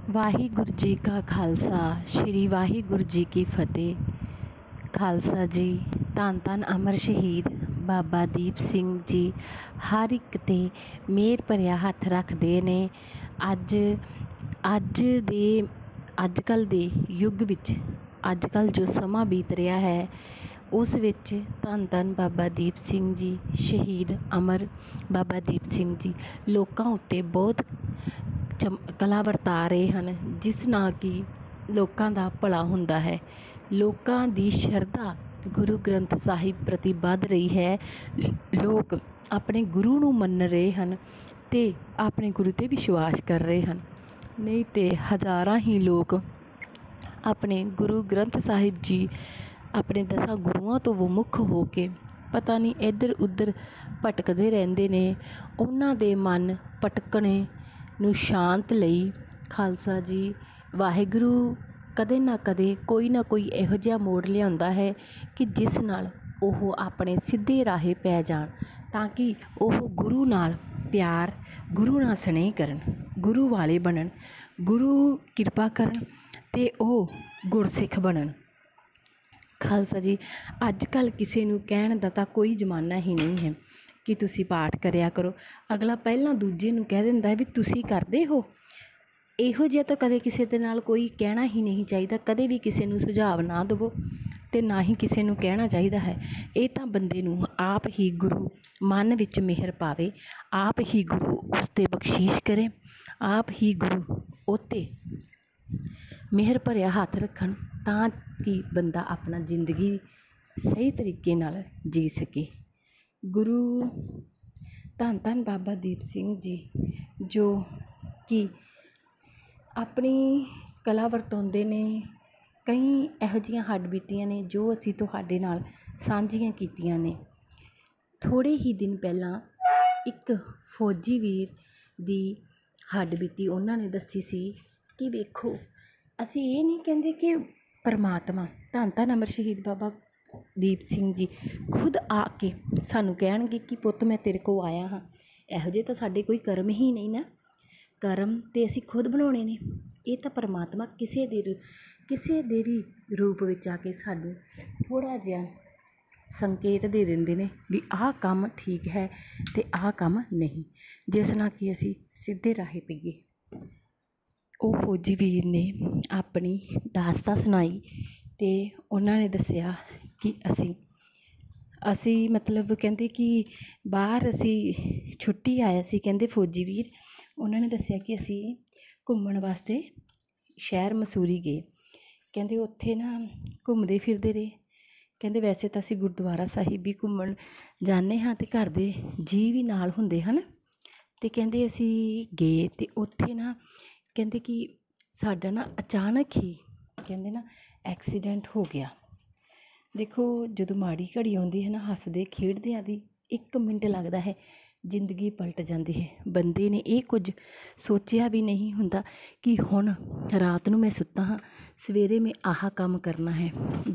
ਵਾਹਿਗੁਰੂ ਜੀ ਕਾ ਖਾਲਸਾ ਸ਼੍ਰੀ ਵਾਹਿਗੁਰੂ ਜੀ ਕੀ ਫਤਿਹ। ਖਾਲਸਾ ਜੀ, ਧੰਨ ਧੰਨ ਅਮਰ ਸ਼ਹੀਦ ਬਾਬਾ ਦੀਪ ਸਿੰਘ ਜੀ ਹਰ ਇੱਕ 'ਤੇ ਮਿਹਰ ਭਰਿਆ ਹੱਥ ਰੱਖਦੇ ਨੇ। ਅੱਜ ਕੱਲ੍ਹ ਦੇ ਯੁੱਗ ਵਿੱਚ ਅੱਜ ਕੱਲ੍ਹ ਜੋ ਸਮਾਂ ਬੀਤ ਰਿਹਾ ਹੈ ਉਸ ਵਿੱਚ ਧੰਨ ਧੰਨ ਬਾਬਾ ਦੀਪ ਸਿੰਘ ਜੀ, ਸ਼ਹੀਦ ਅਮਰ ਬਾਬਾ ਦੀਪ ਸਿੰਘ ਜੀ ਲੋਕਾਂ ਉੱਤੇ ਬਹੁਤ ਕਲਾ ਵਰਤਾ ਰਹੇ ਹਨ, ਜਿਸ ਨਾਲ ਕਿ ਲੋਕਾਂ ਦਾ ਭਲਾ ਹੁੰਦਾ ਹੈ। ਲੋਕਾਂ ਦੀ ਸ਼ਰਧਾ ਗੁਰੂ ਗ੍ਰੰਥ ਸਾਹਿਬ ਪ੍ਰਤੀ ਵੱਧ ਰਹੀ ਹੈ। ਲੋਕ ਆਪਣੇ ਗੁਰੂ ਨੂੰ ਮੰਨ ਰਹੇ ਹਨ ਅਤੇ ਆਪਣੇ ਗੁਰੂ 'ਤੇ ਵਿਸ਼ਵਾਸ ਕਰ ਰਹੇ ਹਨ। ਨਹੀਂ ਤਾਂ ਹਜ਼ਾਰਾਂ ਹੀ ਲੋਕ ਆਪਣੇ ਗੁਰੂ ਗ੍ਰੰਥ ਸਾਹਿਬ ਜੀ, ਆਪਣੇ 10 ਗੁਰੂਆਂ ਤੋਂ ਵਿਮੁੱਖ ਹੋ ਕੇ ਪਤਾ ਨਹੀਂ ਇੱਧਰ ਉੱਧਰ ਭਟਕਦੇ ਰਹਿੰਦੇ ਨੇ। ਉਹਨਾਂ ਦੇ ਮਨ ਭਟਕਣੇ ਨੂੰ ਸ਼ਾਂਤ ਲਈ ਖਾਲਸਾ ਜੀ ਵਾਹਿਗੁਰੂ ਕਦੇ ਨਾ ਕਦੇ ਕੋਈ ਨਾ ਕੋਈ ਇਹੋ ਜਿਹਾ ਮੋੜ ਲਿਆਉਂਦਾ ਹੈ ਕਿ ਜਿਸ ਨਾਲ ਉਹ ਆਪਣੇ ਸਿੱਧੇ ਰਾਹੇ ਪੈ ਜਾਣ, ਤਾਂ ਕਿ ਉਹ ਗੁਰੂ ਨਾਲ ਪਿਆਰ, ਗੁਰੂ ਨਾਲ ਸਨੇਹ ਕਰਨ, ਗੁਰੂ ਵਾਲੇ ਬਣਨ, ਗੁਰੂ ਕਿਰਪਾ ਕਰਨ ਅਤੇ ਉਹ ਗੁਰਸਿੱਖ ਬਣਨ। ਖਾਲਸਾ ਜੀ, ਅੱਜ ਕੱਲ੍ਹ ਕਿਸੇ ਨੂੰ ਕਹਿਣ ਦਾ ਤਾਂ ਕੋਈ ਜ਼ਮਾਨਾ ਹੀ ਨਹੀਂ ਹੈ ਕਿ ਤੁਸੀਂ ਪਾਠ ਕਰਿਆ ਕਰੋ। ਅਗਲਾ ਪਹਿਲਾਂ ਦੂਜੇ ਨੂੰ ਕਹਿ ਦਿੰਦਾ ਹੈ ਵੀ ਤੁਸੀਂ ਕਰਦੇ ਹੋ। ਇਹੋ ਜਿਹਾ ਤਾਂ ਕਦੇ ਕਿਸੇ ਦੇ ਨਾਲ ਕੋਈ ਕਹਿਣਾ ਹੀ ਨਹੀਂ ਚਾਹੀਦਾ। ਕਦੇ ਵੀ ਕਿਸੇ ਨੂੰ ਸੁਝਾਅ ਨਾ ਦੇਵੋ ਅਤੇ ਨਾ ਹੀ ਕਿਸੇ ਨੂੰ ਕਹਿਣਾ ਚਾਹੀਦਾ ਹੈ। ਇਹ ਤਾਂ ਬੰਦੇ ਨੂੰ ਆਪ ਹੀ ਗੁਰੂ ਮਨ ਵਿੱਚ ਮਿਹਰ ਪਾਵੇ, ਆਪ ਹੀ ਗੁਰੂ ਉਸ 'ਤੇ ਬਖਸ਼ੀਸ਼ ਕਰੇ, ਆਪ ਹੀ ਗੁਰੂ ਉੱਤੇ ਮਿਹਰ ਭਰਿਆ ਹੱਥ ਰੱਖਣ, ਤਾਂ ਕਿ ਬੰਦਾ ਆਪਣਾ ਜ਼ਿੰਦਗੀ ਸਹੀ ਤਰੀਕੇ ਨਾਲ ਜੀ ਸਕੇ। ਗੁਰੂ ਧੰਨ ਧੰਨ ਬਾਬਾ ਦੀਪ ਸਿੰਘ ਜੀ ਜੋ ਕਿ ਆਪਣੀ ਕਲਾ ਵਰਤਾਉਂਦੇ ਨੇ, ਕਈ ਇਹੋ ਜਿਹੀਆਂ ਹੱਡਬੀਤੀਆਂ ਨੇ ਜੋ ਅਸੀਂ ਤੁਹਾਡੇ ਨਾਲ ਸਾਂਝੀਆਂ ਕੀਤੀਆਂ ਨੇ। ਥੋੜ੍ਹੇ ਹੀ ਦਿਨ ਪਹਿਲਾਂ ਇੱਕ ਫੌਜੀ ਵੀਰ ਦੀ ਹੱਡਬੀਤੀ ਉਹਨਾਂ ਨੇ ਦੱਸੀ ਸੀ ਕਿ ਵੇਖੋ, ਅਸੀਂ ਇਹ ਨਹੀਂ ਕਹਿੰਦੇ ਕਿ ਪਰਮਾਤਮਾ ਧੰਨ ਧੰਨ ਅਮਰ ਸ਼ਹੀਦ ਬਾਬਾ ਦੀਪ ਸਿੰਘ ਜੀ ਖੁਦ ਆ ਕੇ ਸਾਨੂੰ ਕਹਿਣਗੇ ਕਿ ਪੁੱਤ ਮੈਂ ਤੇਰੇ ਕੋਲ ਆਇਆ ਹਾਂ। ਇਹੋ ਜਿਹੇ ਤਾਂ ਸਾਡੇ ਕੋਈ ਕਰਮ ਹੀ ਨਹੀਂ ਨਾ। ਕਰਮ ਤਾਂ ਅਸੀਂ ਖੁਦ ਬਣਾਉਣੇ ਨੇ। ਇਹ ਤਾਂ ਪਰਮਾਤਮਾ ਕਿਸੇ ਦੇ ਵੀ ਰੂਪ ਵਿੱਚ ਆ ਕੇ ਸਾਨੂੰ ਥੋੜ੍ਹਾ ਜਿਹਾ ਸੰਕੇਤ ਦੇ ਦਿੰਦੇ ਨੇ ਵੀ ਆਹ ਕੰਮ ਠੀਕ ਹੈ ਅਤੇ ਆਹ ਕੰਮ ਨਹੀਂ, ਜਿਸ ਨਾਲ ਕਿ ਅਸੀਂ ਸਿੱਧੇ ਰਾਹੇ ਪਈਏ। ਉਹ ਫੌਜੀ ਵੀਰ ਨੇ ਆਪਣੀ ਦਾਸਤਾਨ ਸੁਣਾਈ ਅਤੇ ਉਹਨਾਂ ਨੇ ਦੱਸਿਆ ਕਿ ਅਸੀਂ ਮਤਲਬ ਕਹਿੰਦੇ ਕਿ ਬਾਹਰ ਅਸੀਂ ਛੁੱਟੀ ਆਇਆ ਸੀ। ਕਹਿੰਦੇ ਫੌਜੀ ਵੀਰ ਉਹਨਾਂ ਨੇ ਦੱਸਿਆ ਕਿ ਅਸੀਂ ਘੁੰਮਣ ਵਾਸਤੇ ਸ਼ਹਿਰ ਮਸੂਰੀ ਗਏ। ਕਹਿੰਦੇ ਉੱਥੇ ਨਾ ਘੁੰਮਦੇ ਫਿਰਦੇ ਰਹੇ। ਕਹਿੰਦੇ ਵੈਸੇ ਤਾਂ ਅਸੀਂ ਗੁਰਦੁਆਰਾ ਸਾਹਿਬ ਵੀ ਘੁੰਮਣ ਜਾਂਦੇ ਹਾਂ ਅਤੇ ਘਰ ਦੇ ਜੀਅ ਵੀ ਨਾਲ ਹੁੰਦੇ ਹਨ। ਅਤੇ ਕਹਿੰਦੇ ਅਸੀਂ ਗਏ ਅਤੇ ਉੱਥੇ ਨਾ ਕਹਿੰਦੇ ਕਿ ਸਾਡਾ ਨਾ ਅਚਾਨਕ ਹੀ ਕਹਿੰਦੇ ਨਾ ਐਕਸੀਡੈਂਟ ਹੋ ਗਿਆ। ਦੇਖੋ, ਜਦੋਂ ਮਾੜੀ ਘੜੀ ਆਉਂਦੀ ਹੈ ਨਾ, ਹੱਸਦੇ ਖੇਡਦਿਆਂ ਦੀ 1 ਮਿੰਟ ਲੱਗਦਾ ਹੈ ਜ਼ਿੰਦਗੀ ਪਲਟ ਜਾਂਦੀ ਹੈ। ਬੰਦੇ ਨੇ ਇਹ ਕੁਝ ਸੋਚਿਆ ਵੀ ਨਹੀਂ ਹੁੰਦਾ ਕਿ ਹੁਣ ਰਾਤ ਨੂੰ ਮੈਂ ਸੁੱਤਾ ਹਾਂ, ਸਵੇਰੇ ਮੈਂ ਆਹ ਕੰਮ ਕਰਨਾ ਹੈ।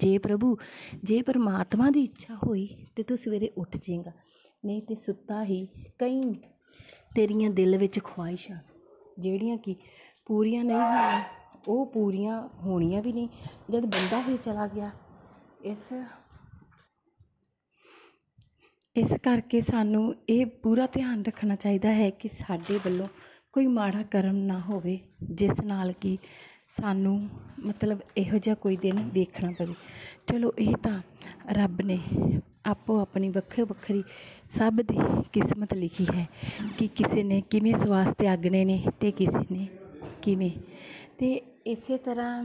ਜੇ ਪਰਮਾਤਮਾ ਦੀ ਇੱਛਾ ਹੋਈ ਤਾਂ ਤੂੰ ਸਵੇਰੇ ਉੱਠ ਜਾਏਗਾ, ਨਹੀਂ ਤਾਂ ਸੁੱਤਾ ਹੀ। ਕਈ ਤੇਰੀਆਂ ਦਿਲ ਵਿੱਚ ਖਵਾਹਿਸ਼ਾਂ ਜਿਹੜੀਆਂ ਕਿ ਪੂਰੀਆਂ ਨਹੀਂ ਹੋਈਆਂ, ਉਹ ਪੂਰੀਆਂ ਹੋਣੀਆਂ ਵੀ ਨਹੀਂ ਜਦ ਬੰਦਾ ਹੀ ਚਲਾ ਗਿਆ। ਇਸ ਕਰਕੇ ਸਾਨੂੰ ਇਹ ਪੂਰਾ ਧਿਆਨ ਰੱਖਣਾ ਚਾਹੀਦਾ ਹੈ ਕਿ ਸਾਡੇ ਵੱਲੋਂ ਕੋਈ ਮਾੜਾ ਕਰਮ ਨਾ ਹੋਵੇ, ਜਿਸ ਨਾਲ ਕਿ ਸਾਨੂੰ ਮਤਲਬ ਇਹੋ ਜਿਹਾ ਕੋਈ ਦਿਨ ਵੇਖਣਾ ਪਵੇ। ਚਲੋ, ਇਹ ਤਾਂ ਰੱਬ ਨੇ ਆਪੋ ਆਪਣੀ ਵੱਖਰੀ ਸਭ ਦੀ ਕਿਸਮਤ ਲਿਖੀ ਹੈ ਕਿ ਕਿਸੇ ਨੇ ਕਿਵੇਂ ਸਵਾਸ ਤਿਆਗਣੇ ਨੇ ਅਤੇ ਕਿਸੇ ਨੇ ਕਿਵੇਂ। ਅਤੇ ਇਸੇ ਤਰ੍ਹਾਂ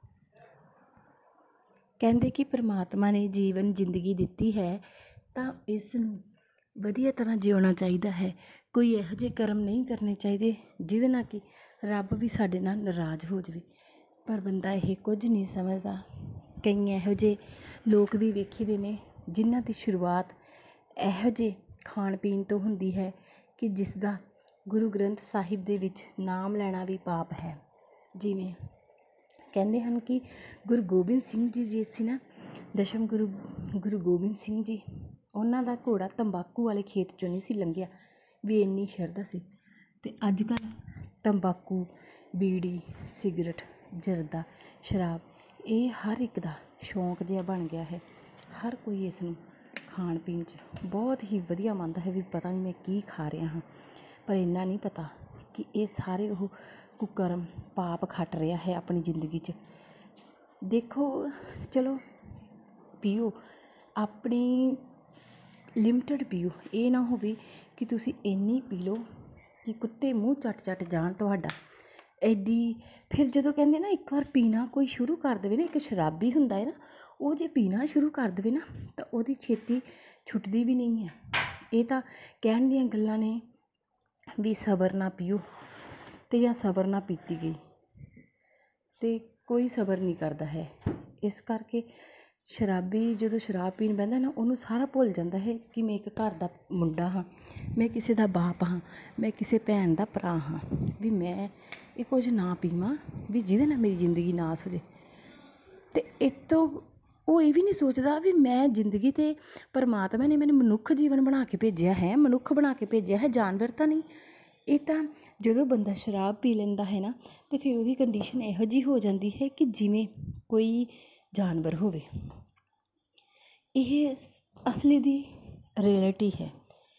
ਕਹਿੰਦੇ ਕਿ ਪਰਮਾਤਮਾ ਨੇ ਜ਼ਿੰਦਗੀ ਦਿੱਤੀ ਹੈ ਤਾਂ ਇਸ ਨੂੰ ਵਧੀਆ ਤਰ੍ਹਾਂ ਜਿਉਣਾ ਚਾਹੀਦਾ ਹੈ। ਕੋਈ ਇਹੋ ਜਿਹੇ ਕਰਮ ਨਹੀਂ ਕਰਨੇ ਚਾਹੀਦੇ ਜਿਹਦੇ ਨਾਲ ਕਿ ਰੱਬ ਵੀ ਸਾਡੇ ਨਾਲ ਨਾਰਾਜ਼ ਹੋ ਜਾਵੇ। ਪਰ ਬੰਦਾ ਇਹ ਕੁਝ ਨਹੀਂ ਸਮਝਦਾ। ਕਈ ਇਹੋ ਜਿਹੇ ਲੋਕ ਵੀ ਵੇਖੀ ਦੇ ਨੇ ਜਿਨ੍ਹਾਂ ਦੀ ਸ਼ੁਰੂਆਤ ਇਹੋ ਜਿਹੇ ਖਾਣ ਪੀਣ ਤੋਂ ਹੁੰਦੀ ਹੈ ਕਿ ਜਿਸ ਦਾ ਗੁਰੂ ਗ੍ਰੰਥ ਸਾਹਿਬ ਦੇ ਵਿੱਚ ਨਾਮ ਲੈਣਾ ਵੀ ਪਾਪ ਹੈ। ਜਿਵੇਂ ਕਹਿੰਦੇ ਹਨ ਕਿ ਗੁਰੂ ਗੋਬਿੰਦ ਸਿੰਘ ਜੀ ਸੀ ਨਾ, ਦਸ਼ਮ ਗੁਰੂ ਗੋਬਿੰਦ ਸਿੰਘ ਜੀ, ਉਹਨਾਂ ਦਾ ਘੋੜਾ ਤੰਬਾਕੂ ਵਾਲੇ ਖੇਤ 'ਚੋਂ ਨਹੀਂ ਸੀ ਲੰਘਿਆ ਵੀ ਇੰਨੀ ਸ਼ਰਧਾ ਸੀ। ਅਤੇ ਅੱਜ ਕੱਲ੍ਹ ਤੰਬਾਕੂ, ਬੀੜੀ, ਸਿਗਰਟ, ਜਰਦਾ, ਸ਼ਰਾਬ, ਇਹ ਹਰ ਇੱਕ ਦਾ ਸ਼ੌਂਕ ਜਿਹਾ ਬਣ ਗਿਆ ਹੈ। ਹਰ ਕੋਈ ਇਸ ਨੂੰ ਖਾਣ ਪੀਣ 'ਚ ਬਹੁਤ ਹੀ ਵਧੀਆ ਮੰਨਦਾ ਹੈ ਵੀ ਪਤਾ ਨਹੀਂ ਮੈਂ ਕੀ ਖਾ ਰਿਹਾ ਹਾਂ, ਪਰ ਇੰਨਾ ਨਹੀਂ ਪਤਾ ਕਿ ਇਹ ਸਾਰੇ ਉਹ ਕੁਕਰਮ ਪਾਪ ਖੱਟ ਰਿਹਾ ਹੈ ਆਪਣੀ ਜ਼ਿੰਦਗੀ 'ਚ। ਦੇਖੋ, ਚਲੋ ਪੀਓ, ਆਪਣੀ ਲਿਮਟਿਡ ਪੀਓ। ਇਹ ਨਾ ਹੋਵੇ ਕਿ ਤੁਸੀਂ ਇੰਨੀ ਪੀ ਲਓ ਕਿ ਕੁੱਤੇ ਮੂੰਹ ਚੱਟ ਜਾਣ ਤੁਹਾਡਾ। ਐਡੀ ਫਿਰ ਜਦੋਂ ਕਹਿੰਦੇ ਨਾ ਇੱਕ ਵਾਰ ਪੀਣਾ ਕੋਈ ਸ਼ੁਰੂ ਕਰ ਦੇਵੇ ਨਾ, ਇੱਕ ਸ਼ਰਾਬੀ ਹੁੰਦਾ ਹੈ ਨਾ, ਉਹ ਜੇ ਪੀਣਾ ਸ਼ੁਰੂ ਕਰ ਦੇਵੇ ਨਾ ਤਾਂ ਉਹਦੀ ਛੇਤੀ ਛੁੱਟਦੀ ਵੀ ਨਹੀਂ ਹੈ। ਇਹ ਤਾਂ ਕਹਿਣ ਦੀਆਂ ਗੱਲਾਂ ਨੇ ਵੀ ਸਬਰ ਨਾ ਪੀਓ ਅਤੇ ਜਾਂ ਸਬਰ ਨਾ ਪੀਤੀ ਗਈ, ਅਤੇ ਕੋਈ ਸਬਰ ਨਹੀਂ ਕਰਦਾ ਹੈ। ਇਸ ਕਰਕੇ ਸ਼ਰਾਬੀ ਜਦੋਂ ਸ਼ਰਾਬ ਪੀਣ ਬਹਿੰਦਾ ਨਾ, ਉਹਨੂੰ ਸਾਰਾ ਭੁੱਲ ਜਾਂਦਾ ਹੈ ਕਿ ਮੈਂ ਇੱਕ ਘਰ ਦਾ ਮੁੰਡਾ ਹਾਂ, ਮੈਂ ਕਿਸੇ ਦਾ ਬਾਪ ਹਾਂ, ਮੈਂ ਕਿਸੇ ਭੈਣ ਦਾ ਭਰਾ ਹਾਂ, ਵੀ ਮੈਂ ਇਹ ਕੁਝ ਨਾ ਪੀਵਾਂ ਵੀ ਜਿਹਦੇ ਨਾਲ ਮੇਰੀ ਜ਼ਿੰਦਗੀ ਨਾਸ ਹੋ ਜਾਏ। ਅਤੇ ਇਹ ਤੋਂ ਉਹ ਇਹ ਵੀ ਨਹੀਂ ਸੋਚਦਾ ਵੀ ਮੈਂ ਜ਼ਿੰਦਗੀ 'ਤੇ ਪਰਮਾਤਮਾ ਨੇ ਮੈਨੂੰ ਮਨੁੱਖ ਜੀਵਨ ਬਣਾ ਕੇ ਭੇਜਿਆ ਹੈ, ਮਨੁੱਖ ਬਣਾ ਕੇ ਭੇਜਿਆ ਹੈ, ਜਾਨਵਰ ਤਾਂ ਨਹੀਂ। ਇਹ ਤਾਂ ਜਦੋਂ ਬੰਦਾ ਸ਼ਰਾਬ ਪੀ ਲੈਂਦਾ ਹੈ ਨਾ, ਅਤੇ ਫਿਰ ਉਹਦੀ ਕੰਡੀਸ਼ਨ ਇਹੋ ਜਿਹੀ ਹੋ ਜਾਂਦੀ ਹੈ ਕਿ ਜਿਵੇਂ ਕੋਈ ਜਾਨਵਰ ਹੋਵੇ। ਇਹ ਅਸਲੀ ਦੀ ਰਿਐਲਿਟੀ ਹੈ।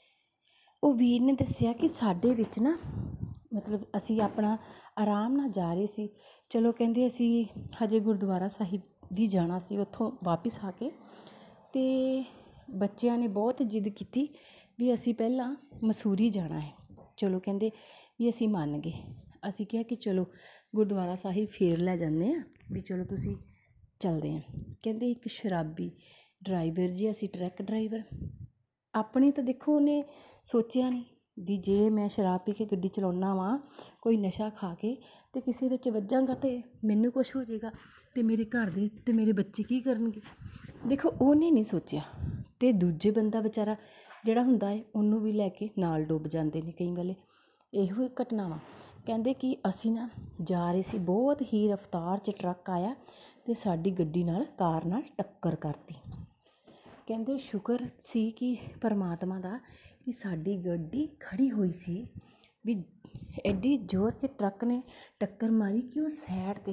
ਉਹ ਵੀਰ ਨੇ ਦੱਸਿਆ ਕਿ ਸਾਡੇ ਵਿੱਚ ਨਾ, ਮਤਲਬ ਅਸੀਂ ਆਪਣਾ ਆਰਾਮ ਨਾਲ ਜਾ ਰਹੇ ਸੀ। ਚਲੋ ਕਹਿੰਦੇ ਅਸੀਂ ਹਜੇ ਗੁਰਦੁਆਰਾ ਸਾਹਿਬ ਵੀ ਜਾਣਾ ਸੀ, ਉੱਥੋਂ ਵਾਪਿਸ ਆ ਕੇ, ਅਤੇ ਬੱਚਿਆਂ ਨੇ ਬਹੁਤ ਜਿੱਦ ਕੀਤੀ ਵੀ ਅਸੀਂ ਪਹਿਲਾਂ ਮਸੂਰੀ ਜਾਣਾ ਹੈ। ਚਲੋ ਕਹਿੰਦੇ ਵੀ ਅਸੀਂ ਮੰਨ ਗਏ। ਅਸੀਂ ਕਿਹਾ ਕਿ ਚਲੋ ਗੁਰਦੁਆਰਾ ਸਾਹਿਬ ਫੇਰ ਲੈ ਜਾਂਦੇ ਹਾਂ, ਵੀ ਚਲੋ ਤੁਸੀਂ ਚੱਲਦੇ ਹਾਂ। ਕਹਿੰਦੇ ਇੱਕ ਸ਼ਰਾਬੀ ਡਰਾਈਵਰ ਜੀ, ਅਸੀਂ ਟਰੱਕ ਡਰਾਈਵਰ, ਆਪਣੀ ਤਾਂ ਦੇਖੋ ਉਹਨੇ ਸੋਚਿਆ ਨਹੀਂ ਵੀ ਜੇ ਮੈਂ ਸ਼ਰਾਬ ਪੀ ਕੇ ਗੱਡੀ ਚਲਾਉਂਦਾ ਵਾਂ, ਕੋਈ ਨਸ਼ਾ ਖਾ ਕੇ, ਅਤੇ ਕਿਸੇ ਵਿੱਚ ਵੱਜਾਂਗਾ ਅਤੇ ਮੈਨੂੰ ਕੁਛ ਹੋ ਜਾਏਗਾ, ਅਤੇ ਮੇਰੇ ਘਰ ਦੇ ਅਤੇ ਮੇਰੇ ਬੱਚੇ ਕੀ ਕਰਨਗੇ। ਦੇਖੋ ਉਹਨੇ ਨਹੀਂ ਸੋਚਿਆ, ਅਤੇ ਦੂਜੇ ਬੰਦਾ ਵਿਚਾਰਾ ਜਿਹੜਾ ਹੁੰਦਾ ਹੈ ਉਹਨੂੰ ਵੀ ਲੈ ਕੇ ਨਾਲ ਡੁੱਬ ਜਾਂਦੇ ਨੇ ਕਈ ਵੇਲੇ। ਇਹੋ ਹੀ ਘਟਨਾਵਾਂ। ਕਹਿੰਦੇ ਕਿ ਅਸੀਂ ਨਾ ਜਾ ਰਹੇ ਸੀ, ਬਹੁਤ ਹੀ ਰਫਤਾਰ 'ਚ ਟਰੱਕ ਆਇਆ ਅਤੇ ਸਾਡੀ ਗੱਡੀ ਨਾਲ ਕਾਰ ਨਾਲ ਟੱਕਰ ਕਰਤੀ। ਕਹਿੰਦੇ ਸ਼ੁਕਰ ਸੀ ਕਿ ਪਰਮਾਤਮਾ ਦਾ ਕਿ ਸਾਡੀ ਗੱਡੀ ਖੜ੍ਹੀ ਹੋਈ ਸੀ, ਵੀ ਐਡੀ ਜ਼ੋਰ ਕੇ ਟਰੱਕ ਨੇ ਟੱਕਰ ਮਾਰੀ ਕਿ ਉਹ ਸਾਈਡ 'ਤੇ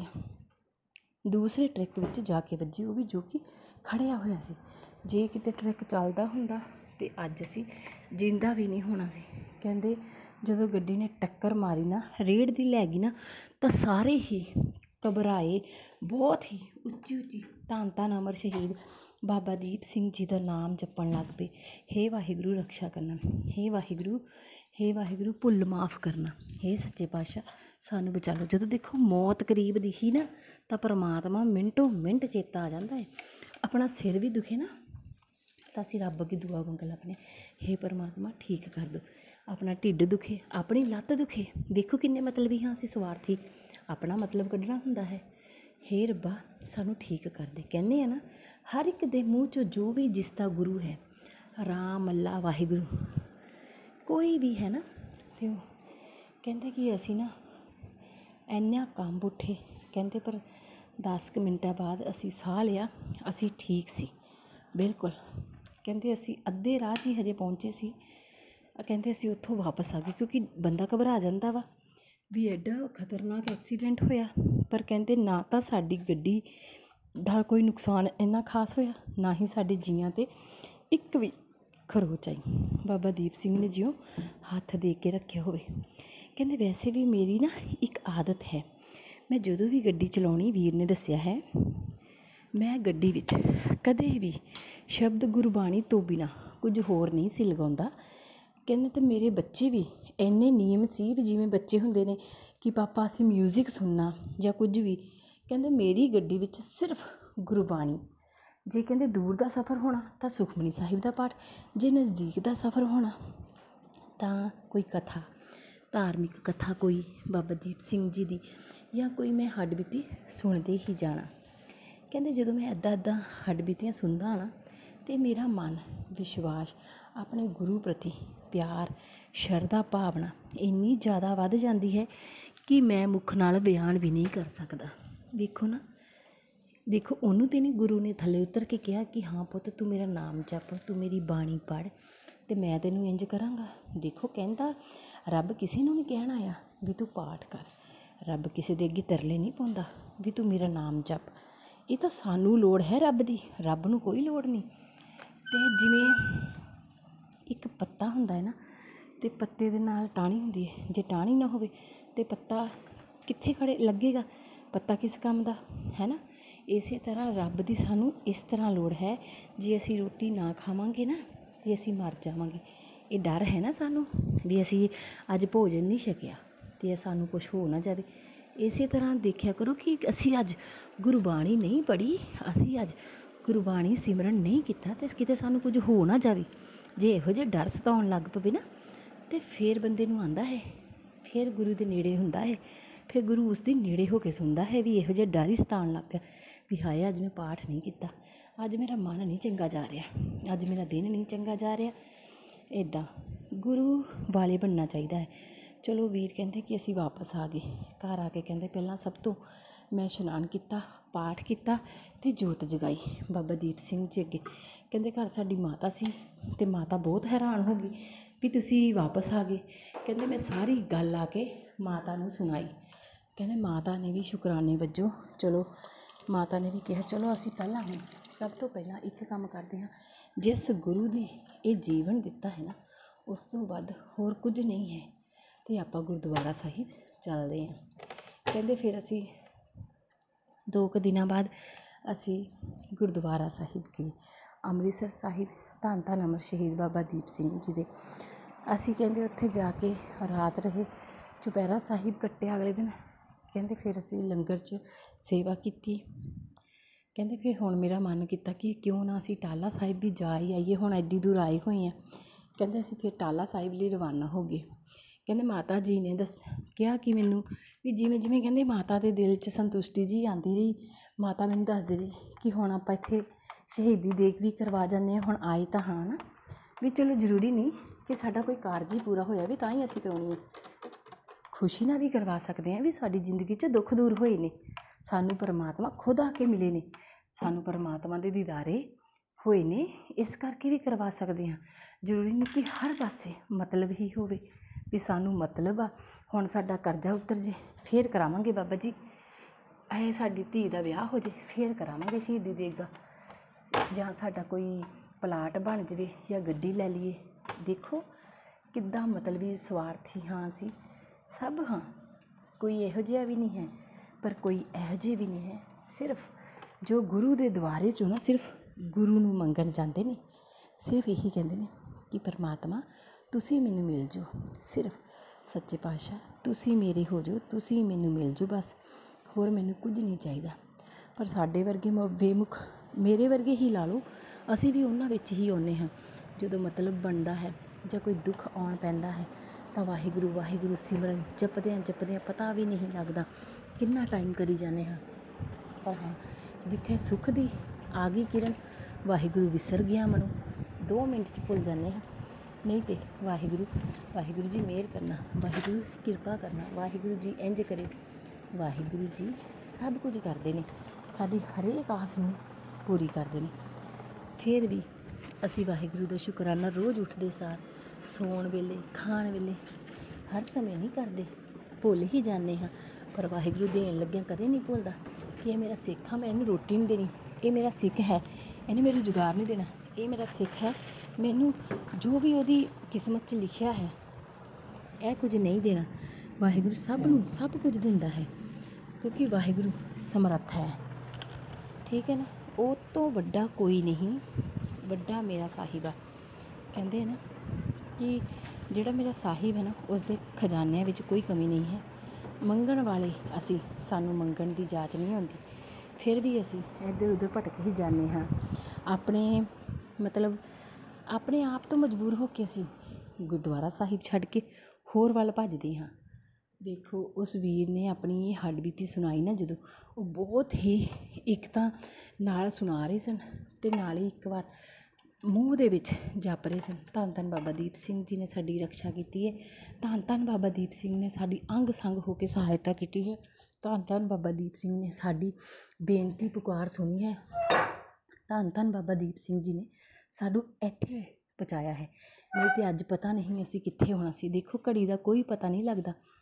ਦੂਸਰੇ ਟਰੱਕ ਵਿੱਚ ਜਾ ਕੇ ਵੱਜੀ, ਉਹ ਵੀ ਜੋ ਕਿ ਖੜ੍ਹਿਆ ਹੋਇਆ ਸੀ। ਜੇ ਕਿਤੇ ਟਰੱਕ ਚੱਲਦਾ ਹੁੰਦਾ ਅਤੇ ਅੱਜ ਅਸੀਂ ਜਿੰਦਾ ਵੀ ਨਹੀਂ ਹੋਣਾ ਸੀ। ਕਹਿੰਦੇ ਜਦੋਂ ਗੱਡੀ ਨੇ ਟੱਕਰ ਮਾਰੀ ਨਾ, ਰੇੜ ਦੀ ਲੈ ਗਈ ਨਾ, ਤਾਂ ਸਾਰੇ ਹੀ ਘਬਰਾਏ, ਬਹੁਤ ਹੀ ਉੱਚੀ ਉੱਚੀ ਧੰਨ ਧੰਨ ਅਮਰ ਸ਼ਹੀਦ ਬਾਬਾ ਦੀਪ ਸਿੰਘ ਜੀ ਦਾ ਨਾਮ ਜਪਣ ਲੱਗ ਪਏ। ਹੇ ਵਾਹਿਗੁਰੂ ਰਕਸ਼ਾ ਕਰਨਾ, ਹੇ ਵਾਹਿਗੁਰੂ, ਹੇ ਵਾਹਿਗੁਰੂ ਭੁੱਲ ਮਾਫ ਕਰਨਾ, ਹੇ ਸੱਚੇ ਪਾਤਸ਼ਾਹ ਸਾਨੂੰ ਬਚਾ ਲਓ। ਜਦੋਂ ਦੇਖੋ ਮੌਤ ਕਰੀਬ ਦਿਖੀ ਨਾ, ਤਾਂ ਪਰਮਾਤਮਾ ਮਿੰਟੋ ਮਿੰਟ ਚੇਤਾ ਆ ਜਾਂਦਾ ਹੈ। ਆਪਣਾ ਸਿਰ ਵੀ ਦੁਖੇ ਨਾ, ਤਾਂ ਅਸੀਂ ਰੱਬ ਅੱਗੇ ਦੁਆ ਮੰਗਣ ਲੱਗ ਪੈਂਦੇ, ਹੇ ਪਰਮਾਤਮਾ ਠੀਕ ਕਰ ਦਿਓ। ਆਪਣਾ ਢਿੱਡ ਦੁਖੇ, ਆਪਣੀ ਲੱਤ ਦੁਖੇ, ਦੇਖੋ ਕਿੰਨੇ ਮਤਲਬੀ ਹਾਂ ਅਸੀਂ, ਸਵਾਰਥੀ, ਆਪਣਾ ਮਤਲਬ ਕੱਢਣਾ ਹੁੰਦਾ ਹੈ। ਹੇ ਰੱਬਾ ਸਾਨੂੰ ਠੀਕ ਕਰ ਦੇ। ਕਹਿੰਦੇ ਆ ਨਾ, ਹਰ ਇੱਕ ਦੇ ਮੂੰਹ 'ਚੋਂ ਜੋ ਵੀ ਜਿਸ ਦਾ ਗੁਰੂ ਹੈ, ਰਾਮ, ਅੱਲਾ, ਵਾਹਿਗੁਰੂ, ਕੋਈ ਵੀ ਹੈ ਨਾ, ਅਤੇ ਉਹ ਕਹਿੰਦੇ ਕਿ ਅਸੀਂ ਨਾ ਇੰਨਾ ਕੰਬ ਉੱਠੇ, ਕਹਿੰਦੇ ਪਰ 10 ਕੁ ਮਿੰਟਾਂ ਬਾਅਦ ਅਸੀਂ ਸਾਹ ਲਿਆ, ਅਸੀਂ ਠੀਕ ਸੀ ਬਿਲਕੁਲ। ਕਹਿੰਦੇ ਅਸੀਂ ਅੱਧੇ ਰਾਹ 'ਚ ਹੀ ਹਜੇ ਪਹੁੰਚੇ ਸੀ, ਕਹਿੰਦੇ ਅਸੀਂ ਉੱਥੋਂ ਵਾਪਸ ਆ ਗਏ, ਕਿਉਂਕਿ ਬੰਦਾ ਘਬਰਾ ਜਾਂਦਾ ਵਾ ਵੀ ਐਡਾ ਖਤਰਨਾਕ ਐਕਸੀਡੈਂਟ ਹੋਇਆ। ਪਰ ਕਹਿੰਦੇ ਨਾ ਤਾਂ ਸਾਡੀ ਗੱਡੀ ਦਾ ਕੋਈ ਨੁਕਸਾਨ ਇੰਨਾ ਖਾਸ ਹੋਇਆ, ਨਾ ਹੀ ਸਾਡੇ ਜੀਆਂ 'ਤੇ ਇੱਕ ਵੀ ਖਰੋਚ ਆਈ। ਬਾਬਾ ਦੀਪ ਸਿੰਘ ਨੇ ਜਿਉਂ ਹੱਥ ਦੇ ਕੇ ਰੱਖਿਆ ਹੋਵੇ। ਕਹਿੰਦੇ ਵੈਸੇ ਵੀ ਮੇਰੀ ਨਾ ਇੱਕ ਆਦਤ ਹੈ, ਮੈਂ ਜਦੋਂ ਵੀ ਗੱਡੀ ਚਲਾਉਣੀ, ਵੀਰ ਨੇ ਦੱਸਿਆ ਹੈ, ਮੈਂ ਗੱਡੀ ਵਿੱਚ ਕਦੇ ਵੀ ਸ਼ਬਦ ਗੁਰਬਾਣੀ ਤੋਂ ਬਿਨਾਂ ਕੁਝ ਹੋਰ ਨਹੀਂ ਸੀ ਲਗਾਉਂਦਾ। ਕਹਿੰਦੇ ਅਤੇ ਮੇਰੇ ਬੱਚੇ ਵੀ ਇੰਨੇ ਨਿਯਮ ਸੀ ਵੀ ਜਿਵੇਂ ਬੱਚੇ ਹੁੰਦੇ ਨੇ ਕਿ ਪਾਪਾ ਅਸੀਂ ਮਿਊਜ਼ਿਕ ਸੁਣਨਾ ਜਾਂ ਕੁਝ ਵੀ, ਕਹਿੰਦੇ ਮੇਰੀ ਗੱਡੀ ਵਿੱਚ ਸਿਰਫ ਗੁਰਬਾਣੀ। ਜੇ ਕਹਿੰਦੇ ਦੂਰ ਦਾ ਸਫ਼ਰ ਹੋਣਾ ਤਾਂ ਸੁਖਮਨੀ ਸਾਹਿਬ ਦਾ ਪਾਠ, ਜੇ ਨਜ਼ਦੀਕ ਦਾ ਸਫ਼ਰ ਹੋਣਾ ਤਾਂ ਕੋਈ ਕਥਾ, ਧਾਰਮਿਕ ਕਥਾ ਕੋਈ ਬਾਬਾ ਦੀਪ ਸਿੰਘ ਜੀ ਦੀ, ਜਾਂ ਕੋਈ ਮੈਂ ਹੱਡ ਬੀਤੀ ਸੁਣਦੇ ਹੀ ਜਾਣਾ। ਕਹਿੰਦੇ ਜਦੋਂ ਮੈਂ ਇੱਦਾਂ ਹੱਡ ਬੀਤੀਆਂ ਸੁਣਦਾ ਨਾ, ਅਤੇ ਮੇਰਾ ਮਨ, ਵਿਸ਼ਵਾਸ, ਆਪਣੇ ਗੁਰੂ ਪ੍ਰਤੀ ਪਿਆਰ, ਸ਼ਰਧਾ ਭਾਵਨਾ ਇੰਨੀ ਜ਼ਿਆਦਾ ਵੱਧ ਜਾਂਦੀ ਹੈ ਕਿ ਮੈਂ ਮੁੱਖ ਨਾਲ ਬਿਆਨ ਵੀ ਨਹੀਂ ਕਰ ਸਕਦਾ। ਵੇਖੋ ਨਾ, ਦੇਖੋ ਉਹਨੂੰ ਤਾਂ ਨਹੀਂ ਗੁਰੂ ਨੇ ਥੱਲੇ ਉਤਰ ਕੇ ਕਿਹਾ ਕਿ ਹਾਂ ਪੁੱਤ ਤੂੰ ਮੇਰਾ ਨਾਮ ਜਪ, ਤੂੰ ਮੇਰੀ ਬਾਣੀ ਪੜ੍ਹ ਅਤੇ ਮੈਂ ਤੈਨੂੰ ਇੰਝ ਕਰਾਂਗਾ। ਦੇਖੋ ਕਹਿੰਦਾ ਰੱਬ ਕਿਸੇ ਨੂੰ ਨਹੀਂ ਕਹਿਣ ਆਇਆ ਵੀ ਤੂੰ ਪਾਠ ਕਰ। ਰੱਬ ਕਿਸੇ ਦੇ ਅੱਗੇ ਤਰਲੇ ਨਹੀਂ ਪਾਉਂਦਾ ਵੀ ਤੂੰ ਮੇਰਾ ਨਾਮ ਜਪ। ਇਹ ਤਾਂ ਸਾਨੂੰ ਲੋੜ ਹੈ ਰੱਬ ਦੀ, ਰੱਬ ਨੂੰ ਕੋਈ ਲੋੜ ਨਹੀਂ। ਅਤੇ ਜਿਵੇਂ ਇੱਕ ਪੱਤਾ ਹੁੰਦਾ ਹੈ ਨਾ, ਅਤੇ ਪੱਤੇ ਦੇ ਨਾਲ ਟਾਹਣੀ ਹੁੰਦੀ ਹੈ, ਜੇ ਟਾਹਣੀ ਨਾ ਹੋਵੇ ਤਾਂ ਪੱਤਾ ਕਿੱਥੇ ਖੜੇ ਲੱਗੇਗਾ, ਪੱਤਾ ਕਿਸ ਕੰਮ ਦਾ, ਹੈ ਨਾ। ਇਸੇ ਤਰ੍ਹਾਂ ਰੱਬ ਦੀ ਸਾਨੂੰ ਇਸ ਤਰ੍ਹਾਂ ਲੋੜ ਹੈ, ਜੇ ਅਸੀਂ ਰੋਟੀ ਨਾ ਖਾਵਾਂਗੇ ਨਾ ਤਾਂ ਅਸੀਂ ਮਰ ਜਾਵਾਂਗੇ। ਇਹ ਡਰ ਹੈ ਨਾ ਸਾਨੂੰ ਵੀ ਅਸੀਂ ਅੱਜ ਭੋਜਨ ਨਹੀਂ ਛਕਿਆ ਅਤੇ ਸਾਨੂੰ ਕੁਛ ਹੋ ਨਾ ਜਾਵੇ। ਇਸੇ ਤਰ੍ਹਾਂ ਦੇਖਿਆ ਕਰੋ ਕਿ ਅਸੀਂ ਅੱਜ ਗੁਰਬਾਣੀ ਨਹੀਂ ਪੜ੍ਹੀ, ਅਸੀਂ ਅੱਜ ਗੁਰਬਾਣੀ ਸਿਮਰਨ ਨਹੀਂ ਕੀਤਾ ਅਤੇ ਕਿਤੇ ਸਾਨੂੰ ਕੁਝ ਹੋ ਨਾ ਜਾਵੇ। ਜੇ ਇਹੋ ਜਿਹੇ ਡਰ ਸਤਾਉਣ ਲੱਗ ਪਵੇ ਨਾ ਅਤੇ ਫਿਰ ਬੰਦੇ ਨੂੰ ਆਉਂਦਾ ਹੈ, ਫਿਰ ਗੁਰੂ ਦੇ ਨੇੜੇ ਹੁੰਦਾ ਹੈ, ਫਿਰ ਗੁਰੂ ਉਸ ਦੇ ਨੇੜੇ ਹੋ ਕੇ ਸੁਣਦਾ ਹੈ ਵੀ ਇਹੋ ਜਿਹਾ ਡਰ ਹੀ ਸਤਾਉਣ ਲੱਗ ਪਿਆ ਵੀ ਹਾਏ ਅੱਜ ਮੈਂ ਪਾਠ ਨਹੀਂ ਕੀਤਾ, ਅੱਜ ਮੇਰਾ ਮਨ ਨਹੀਂ ਚੰਗਾ ਜਾ ਰਿਹਾ, ਅੱਜ ਮੇਰਾ ਦਿਨ ਨਹੀਂ ਚੰਗਾ ਜਾ ਰਿਹਾ। ਇੱਦਾਂ ਗੁਰੂ ਵਾਲੇ ਬਣਨਾ ਚਾਹੀਦਾ ਹੈ। ਚਲੋ ਵੀਰ ਕਹਿੰਦੇ ਕਿ ਅਸੀਂ ਵਾਪਸ ਆ ਗਏ। ਘਰ ਆ ਕੇ ਕਹਿੰਦੇ ਪਹਿਲਾਂ ਸਭ ਤੋਂ ਮੈਂ ਇਸ਼ਨਾਨ ਕੀਤਾ, ਪਾਠ ਕੀਤਾ ਅਤੇ ਜੋਤ ਜਗਾਈ ਬਾਬਾ ਦੀਪ ਸਿੰਘ ਜੀ ਅੱਗੇ। ਕਹਿੰਦੇ ਘਰ ਸਾਡੀ ਮਾਤਾ ਸੀ ਅਤੇ ਮਾਤਾ ਬਹੁਤ ਹੈਰਾਨ ਹੋ ਗਈ ਵੀ ਤੁਸੀਂ ਵਾਪਸ ਆ ਗਏ। ਕਹਿੰਦੇ ਮੈਂ ਸਾਰੀ ਗੱਲ ਆ ਕੇ ਮਾਤਾ ਨੂੰ ਸੁਣਾਈ। ਕਹਿੰਦੇ ਮਾਤਾ ਨੇ ਵੀ ਸ਼ੁਕਰਾਨੇ ਵਜੋਂ ਚਲੋ ਮਾਤਾ ਨੇ ਵੀ ਕਿਹਾ ਚਲੋ ਅਸੀਂ ਪਹਿਲਾਂ ਹੁਣ ਸਭ ਤੋਂ ਪਹਿਲਾਂ ਇੱਕ ਕੰਮ ਕਰਦੇ ਹਾਂ, ਜਿਸ ਗੁਰੂ ਨੇ ਇਹ ਜੀਵਨ ਦਿੱਤਾ ਹੈ ਨਾ ਉਸ ਤੋਂ ਵੱਧ ਹੋਰ ਕੁਝ ਨਹੀਂ ਹੈ, ਅਤੇ ਆਪਾਂ ਗੁਰਦੁਆਰਾ ਸਾਹਿਬ ਚੱਲਦੇ ਹਾਂ। ਕਹਿੰਦੇ ਫਿਰ ਅਸੀਂ 2 ਕੁ ਦਿਨਾਂ ਬਾਅਦ ਅਸੀਂ ਗੁਰਦੁਆਰਾ ਸਾਹਿਬ ਗਏ, ਅੰਮ੍ਰਿਤਸਰ ਸਾਹਿਬ, ਧੰਨ ਧੰਨ ਅਮਰ ਸ਼ਹੀਦ ਬਾਬਾ ਦੀਪ ਸਿੰਘ ਜੀ ਦੇ। ਅਸੀਂ ਕਹਿੰਦੇ ਉੱਥੇ ਜਾ ਕੇ ਰਾਤ ਰਹੇ, ਚੁਪਹਿਰਾ ਸਾਹਿਬ ਕੱਟਿਆ ਅਗਲੇ ਦਿਨ। ਕਹਿੰਦੇ ਫਿਰ ਅਸੀਂ ਲੰਗਰ 'ਚ ਸੇਵਾ ਕੀਤੀ। ਕਹਿੰਦੇ ਫਿਰ ਹੁਣ ਮੇਰਾ ਮਨ ਕੀਤਾ ਕਿ ਕਿਉਂ ਨਾ ਅਸੀਂ ਟਾਹਲਾ ਸਾਹਿਬ ਵੀ ਜਾ ਹੀ ਆਈਏ, ਹੁਣ ਐਡੀ ਦੂਰ ਆਏ ਹੋਏ ਹਾਂ। ਕਹਿੰਦੇ ਅਸੀਂ ਫਿਰ ਟਾਹਲਾ ਸਾਹਿਬ ਲਈ ਰਵਾਨਾ ਹੋ ਗਏ। ਕਹਿੰਦੇ ਮਾਤਾ ਜੀ ਨੇ ਕਿਹਾ ਕਿ ਮੈਨੂੰ ਵੀ ਜਿਵੇਂ ਜਿਵੇਂ ਕਹਿੰਦੇ ਮਾਤਾ ਦੇ ਦਿਲ 'ਚ ਸੰਤੁਸ਼ਟੀ ਜੀ ਆਉਂਦੀ ਰਹੀ, ਮਾਤਾ ਮੈਨੂੰ ਦੱਸਦੀ ਰਹੀ ਕਿ ਹੁਣ ਆਪਾਂ ਇੱਥੇ ਸ਼ਹੀਦੀ ਦੇਗ ਵੀ ਕਰਵਾ ਜਾਂਦੇ ਹਾਂ, ਹੁਣ ਆਏ ਤਾਂ ਹਾਂ ਨਾ ਵੀ ਚਲੋ ਜ਼ਰੂਰੀ ਨਹੀਂ ਕਿ ਸਾਡਾ ਕੋਈ ਕਾਰਜ ਹੀ ਪੂਰਾ ਹੋਇਆ ਵੀ ਤਾਂ ਹੀ ਅਸੀਂ ਕਰਾਉਣੀ ਹੈ, ਖੁਸ਼ੀ ਨਾਲ ਵੀ ਕਰਵਾ ਸਕਦੇ ਹਾਂ ਵੀ ਸਾਡੀ ਜ਼ਿੰਦਗੀ 'ਚ ਦੁੱਖ ਦੂਰ ਹੋਏ ਨੇ, ਸਾਨੂੰ ਪਰਮਾਤਮਾ ਖੁਦ ਆ ਕੇ ਮਿਲੇ ਨੇ, ਸਾਨੂੰ ਪਰਮਾਤਮਾ ਦੇ ਦੀਦਾਰੇ ਹੋਏ ਨੇ, ਇਸ ਕਰਕੇ ਵੀ ਕਰਵਾ ਸਕਦੇ ਹਾਂ। ਜ਼ਰੂਰੀ ਨਹੀਂ ਕਿ ਹਰ ਪਾਸੇ ਮਤਲਬ ਹੀ ਹੋਵੇ ਵੀ ਸਾਨੂੰ ਮਤਲਬ ਆ ਹੁਣ ਸਾਡਾ ਕਰਜ਼ਾ ਉਤਰ ਜੇ ਫੇਰ ਕਰਾਵਾਂਗੇ ਬਾਬਾ ਜੀ, ਇਹ ਸਾਡੀ ਧੀ ਦਾ ਵਿਆਹ ਹੋ ਜੇ ਫੇਰ ਕਰਾਵਾਂਗੇ ਸ਼ਹੀਦੀ ਦੇਗਾ, ਜਾਂ ਸਾਡਾ ਕੋਈ ਪਲਾਟ ਬਣ ਜਾਵੇ ਜਾਂ ਗੱਡੀ ਲੈ ਲਈਏ। ਦੇਖੋ ਕਿੱਦਾਂ ਮਤਲਬੀ ਸਵਾਰਥੀ ਹਾਂ ਅਸੀਂ ਸਭ ਹਾਂ, ਕੋਈ ਇਹੋ ਜਿਹਾ ਵੀ ਨਹੀਂ ਹੈ ਪਰ ਕੋਈ ਇਹੋ ਜਿਹੇ ਵੀ ਨਹੀਂ ਹੈ। ਸਿਰਫ ਜੋ ਗੁਰੂ ਦੇ ਦੁਆਰੇ 'ਚੋਂ ਨਾ ਸਿਰਫ ਗੁਰੂ ਨੂੰ ਮੰਗਣ ਜਾਂਦੇ ਨੇ, ਸਿਰਫ ਇਹੀ ਕਹਿੰਦੇ ਨੇ ਕਿ ਪਰਮਾਤਮਾ ਤੁਸੀਂ ਮੈਨੂੰ ਮਿਲ ਜਾਓ, ਸਿਰਫ ਸੱਚੇ ਪਾਤਸ਼ਾਹ ਤੁਸੀਂ ਮੇਰੇ ਹੋ ਜਾਓ, ਤੁਸੀਂ ਮੈਨੂੰ ਮਿਲ ਜਾਓ, ਬਸ ਹੋਰ ਮੈਨੂੰ ਕੁਝ ਨਹੀਂ ਚਾਹੀਦਾ। ਪਰ ਸਾਡੇ ਵਰਗੇ ਬੇਮੁਖ, ਮੇਰੇ ਵਰਗੇ ਹੀ ਲਾ ਲਓ, ਅਸੀਂ ਵੀ ਉਹਨਾਂ ਵਿੱਚ ਹੀ ਆਉਂਦੇ ਹਾਂ। ਜਦੋਂ ਮਤਲਬ ਬਣਦਾ ਹੈ ਜਾਂ ਕੋਈ ਦੁੱਖ ਆਉਣ ਪੈਂਦਾ ਹੈ ਤਾਂ ਵਾਹਿਗੁਰੂ ਵਾਹਿਗੁਰੂ ਸਿਮਰਨ ਜਪਦਿਆਂ ਜਪਦਿਆਂ ਪਤਾ ਵੀ ਨਹੀਂ ਲੱਗਦਾ ਕਿੰਨਾ ਟਾਈਮ ਕਰੀ ਜਾਂਦੇ ਹਾਂ। ਪਰ ਹਾਂ ਜਿੱਥੇ ਸੁੱਖ ਦੀ ਆ ਗਈ ਕਿਰਨ, ਵਾਹਿਗੁਰੂ ਵਿਸਰ ਗਿਆ ਮਨੋਂ, 2 ਮਿੰਟ 'ਚ ਭੁੱਲ ਜਾਂਦੇ ਹਾਂ। ਨਹੀਂ ਤਾਂ ਵਾਹਿਗੁਰੂ ਵਾਹਿਗੁਰੂ ਜੀ ਮਿਹਰ ਕਰਨਾ, ਵਾਹਿਗੁਰੂ ਕਿਰਪਾ ਕਰਨਾ, ਵਾਹਿਗੁਰੂ ਜੀ ਇੰਝ ਕਰੇ, ਵਾਹਿਗੁਰੂ ਜੀ ਸਭ ਕੁਝ ਕਰਦੇ ਨੇ, ਸਾਡੀ ਹਰੇਕ ਆਸ ਨੂੰ ਪੂਰੀ ਕਰਦੇ ਨੇ। ਫਿਰ ਵੀ ਅਸੀਂ ਵਾਹਿਗੁਰੂ ਦਾ ਸ਼ੁਕਰਾਨਾ ਰੋਜ਼ ਉੱਠਦੇ ਸਾਰ, ਸੌਣ ਵੇਲੇ, ਖਾਣ ਵੇਲੇ, ਹਰ ਸਮੇਂ ਨਹੀਂ ਕਰਦੇ, ਭੁੱਲ ਹੀ ਜਾਂਦੇ ਹਾਂ। ਪਰ ਵਾਹਿਗੁਰੂ ਦੇਣ ਲੱਗਿਆਂ ਕਦੇ ਨਹੀਂ ਭੁੱਲਦਾ ਕਿ ਇਹ ਮੇਰਾ ਸਿੱਖ ਆ, ਮੈਂ ਇਹਨੂੰ ਰੋਟੀ ਨਹੀਂ ਦੇਣੀ, ਇਹ ਮੇਰਾ ਸਿੱਖ ਹੈ, ਇਹਨੇ ਮੈਨੂੰ ਜੁਗਾੜ ਨਹੀਂ ਦੇਣਾ, ਇਹ ਮੇਰਾ ਸਿੱਖ ਹੈ, ਮੈਨੂੰ ਜੋ ਵੀ ਉਹਦੀ ਕਿਸਮਤ 'ਚ ਲਿਖਿਆ ਹੈ ਇਹ ਕੁਝ ਨਹੀਂ ਦੇਣਾ। ਵਾਹਿਗੁਰੂ ਸਭ ਨੂੰ ਸਭ ਕੁਝ ਦਿੰਦਾ ਹੈ ਕਿਉਂਕਿ ਵਾਹਿਗੁਰੂ ਸਮਰੱਥ ਹੈ, ਠੀਕ ਹੈ ਨਾ। ਉਹ ਤੋਂ ਵੱਡਾ ਕੋਈ ਨਹੀਂ, ਵੱਡਾ ਮੇਰਾ ਸਾਹਿਬ ਆ। ਕਹਿੰਦੇ ਨਾ ਕਿ ਜਿਹੜਾ ਮੇਰਾ ਸਾਹਿਬ ਹੈ ਨਾ ਉਸ ਦੇ ਖਜ਼ਾਨਿਆਂ ਵਿੱਚ ਕੋਈ ਕਮੀ ਨਹੀਂ ਹੈ। ਮੰਗਣ ਵਾਲੇ ਅਸੀਂ, ਸਾਨੂੰ ਮੰਗਣ ਦੀ ਜਾਚ ਨਹੀਂ ਆਉਂਦੀ, ਫਿਰ ਵੀ ਅਸੀਂ ਇੱਧਰ ਉੱਧਰ ਭਟਕ ਹੀ ਜਾਂਦੇ ਹਾਂ। ਆਪਣੇ ਆਪ ਤੋਂ ਮਜਬੂਰ ਹੋ ਕੇ ਅਸੀਂ ਗੁਰਦੁਆਰਾ ਸਾਹਿਬ ਛੱਡ ਕੇ ਹੋਰ ਵੱਲ ਭੱਜਦੇ ਹਾਂ। ਵੇਖੋ ਉਸ ਵੀਰ ਨੇ ਆਪਣੀ ਇਹ ਹੱਡਬੀਤੀ ਸੁਣਾਈ ਨਾ, ਜਦੋਂ ਉਹ ਬਹੁਤ ਹੀ ਇੱਕ ਤਾਂ ਨਾਲ ਸੁਣਾ ਰਹੇ ਸਨ ਅਤੇ ਨਾਲ ਹੀ ਇੱਕ ਵਾਰ ਮੂੰਹ ਦੇ ਵਿੱਚ ਜਪ ਰਹੇ ਸਨ। ਧੰਨ ਧੰਨ ਬਾਬਾ ਦੀਪ ਸਿੰਘ ਜੀ ਨੇ ਸਾਡੀ ਰਕਸ਼ਾ ਕੀਤੀ ਹੈ, ਧੰਨ ਧੰਨ ਬਾਬਾ ਦੀਪ ਸਿੰਘ ਨੇ ਸਾਡੀ ਅੰਗ ਸੰਗ ਹੋ ਕੇ ਸਹਾਇਤਾ ਕੀਤੀ ਹੈ, ਧੰਨ ਧੰਨ ਬਾਬਾ ਦੀਪ ਸਿੰਘ ਨੇ ਸਾਡੀ ਬੇਨਤੀ ਪੁਕਾਰ ਸੁਣੀ ਹੈ, ਧੰਨ ਧੰਨ ਬਾਬਾ ਦੀਪ ਸਿੰਘ ਜੀ ਨੇ ਸਾਨੂੰ ਇੱਥੇ ਪਹੁੰਚਾਇਆ ਹੈ। ਨਹੀਂ ਤਾਂ ਅੱਜ ਪਤਾ ਨਹੀਂ ਅਸੀਂ ਕਿੱਥੇ ਹੋਣਾ ਸੀ। ਦੇਖੋ ਘੜੀ ਦਾ ਕੋਈ ਪਤਾ ਨਹੀਂ ਲੱਗਦਾ,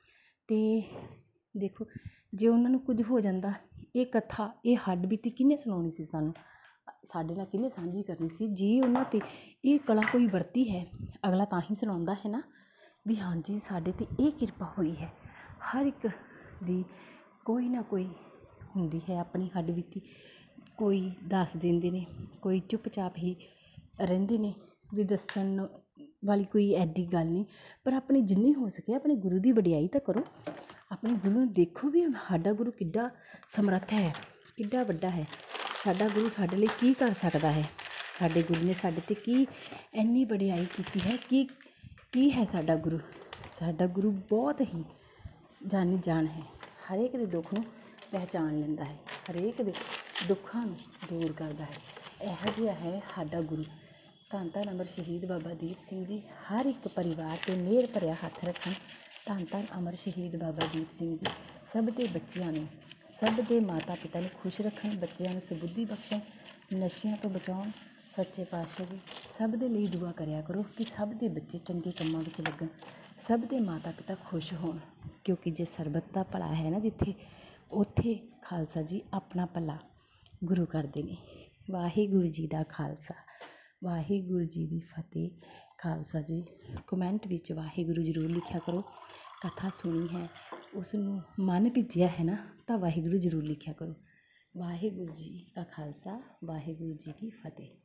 ਅਤੇ ਦੇਖੋ ਜੇ ਉਹਨਾਂ ਨੂੰ ਕੁਝ ਹੋ ਜਾਂਦਾ, ਇਹ ਕਥਾ, ਇਹ ਹੱਡਬੀਤੀ ਕਿਹਨੇ ਸੁਣਾਉਣੀ ਸੀ ਸਾਨੂੰ, ਸਾਡੇ ਨਾਲ ਕਿਹਨੇ ਸਾਂਝੀ ਕਰਨੀ ਸੀ। ਜੇ ਉਹਨਾਂ 'ਤੇ ਇਹ ਕਲਾ ਕੋਈ ਵਰਤੀ ਹੈ, ਅਗਲਾ ਤਾਂ ਹੀ ਸੁਣਾਉਂਦਾ ਹੈ ਨਾ ਵੀ ਹਾਂਜੀ ਸਾਡੇ 'ਤੇ ਇਹ ਕਿਰਪਾ ਹੋਈ ਹੈ। ਹਰ ਇੱਕ ਦੀ ਕੋਈ ਨਾ ਕੋਈ ਹੁੰਦੀ ਹੈ ਆਪਣੀ ਹੱਡਬੀਤੀ, ਕੋਈ ਦੱਸ ਦਿੰਦੇ ਨੇ, ਕੋਈ ਚੁੱਪ-ਚਾਪ ਹੀ ਰਹਿੰਦੇ ਨੇ ਵੀ ਦੱਸਣ ਵਾਲੀ ਕੋਈ ਐਡੀ ਗੱਲ ਨਹੀਂ। ਪਰ ਆਪਣੀ ਜਿੰਨੀ ਹੋ ਸਕੇ ਆਪਣੇ ਗੁਰੂ ਦੀ ਵਡਿਆਈ ਤਾਂ ਕਰੋ, ਆਪਣੇ ਗੁਰੂ ਨੂੰ ਦੇਖੋ ਵੀ ਸਾਡਾ ਗੁਰੂ ਕਿੱਡਾ ਸਮਰੱਥ ਹੈ, ਕਿੱਡਾ ਵੱਡਾ ਹੈ। ਸਾਡਾ ਗੁਰੂ ਸਾਡੇ ਲਈ ਕੀ ਕਰ ਸਕਦਾ ਹੈ, ਸਾਡੇ ਗੁਰੂ ਨੇ ਸਾਡੇ 'ਤੇ ਕੀ ਇੰਨੀ ਵਡਿਆਈ ਕੀਤੀ ਹੈ। ਕੀ ਹੈ ਸਾਡਾ ਗੁਰੂ? ਸਾਡਾ ਗੁਰੂ ਬਹੁਤ ਹੀ ਜਾਨੀ ਜਾਨ ਹੈ। ਹਰੇਕ ਦੇ ਦੁੱਖ ਨੂੰ ਪਹਿਚਾਣ ਲੈਂਦਾ ਹੈ, ਹਰੇਕ ਦੇ ਦੁੱਖਾਂ ਨੂੰ ਦੂਰ ਕਰਦਾ ਹੈ। ਇਹੋ ਜਿਹਾ ਹੈ ਸਾਡਾ ਗੁਰੂ। ਧੰਨ ਧੰਨ ਅਮਰ ਸ਼ਹੀਦ ਬਾਬਾ ਦੀਪ ਸਿੰਘ ਜੀ ਹਰ ਇੱਕ ਪਰਿਵਾਰ 'ਤੇ ਮਿਹਰ ਭਰਿਆ ਹੱਥ ਰੱਖਣ। ਧੰਨ ਧੰਨ ਅਮਰ ਸ਼ਹੀਦ ਬਾਬਾ ਦੀਪ ਸਿੰਘ ਜੀ ਸਭ ਦੇ ਬੱਚਿਆਂ ਨੂੰ, ਸਭ ਦੇ ਮਾਤਾ ਪਿਤਾ ਨੂੰ ਖੁਸ਼ ਰੱਖਣ, ਬੱਚਿਆਂ ਨੂੰ ਸੁਬੁੱਧੀ ਬਖਸ਼ਣ, ਨਸ਼ਿਆਂ ਤੋਂ ਬਚਾਉਣ। ਸੱਚੇ ਪਾਤਸ਼ਾਹ ਜੀ ਸਭ ਦੇ ਲਈ ਦੁਆ ਕਰਿਆ ਕਰੋ ਕਿ ਸਭ ਦੇ ਬੱਚੇ ਚੰਗੇ ਕੰਮਾਂ ਵਿੱਚ ਲੱਗਣ, ਸਭ ਦੇ ਮਾਤਾ ਪਿਤਾ ਖੁਸ਼ ਹੋਣ, ਕਿਉਂਕਿ ਜੇ ਸਰਬੱਤ ਦਾ ਭਲਾ ਹੈ ਨਾ ਜਿੱਥੇ, ਉੱਥੇ ਖਾਲਸਾ ਜੀ ਆਪਣਾ ਭਲਾ ਗੁਰੂ ਕਰਦੇ ਨੇ। ਵਾਹਿਗੁਰੂ ਜੀ ਦਾ ਖਾਲਸਾ, ਵਾਹਿਗੁਰੂ ਜੀ ਦੀ ਫਤਿਹ। ਖਾਲਸਾ ਜੀ ਕਮੈਂਟ ਵਿੱਚ ਵਾਹਿਗੁਰੂ ਜ਼ਰੂਰ ਲਿਖਿਆ ਕਰੋ। ਕਥਾ ਸੁਣੀ ਹੈ, ਉਸ ਨੂੰ ਮਨ ਭਿੱਜਿਆ ਹੈ ਨਾ, ਤਾਂ ਵਾਹਿਗੁਰੂ ਜ਼ਰੂਰ ਲਿਖਿਆ ਕਰੋ। ਵਾਹਿਗੁਰੂ ਜੀ ਦਾ ਖਾਲਸਾ, ਵਾਹਿਗੁਰੂ ਜੀ ਕੀ ਫਤਿਹ।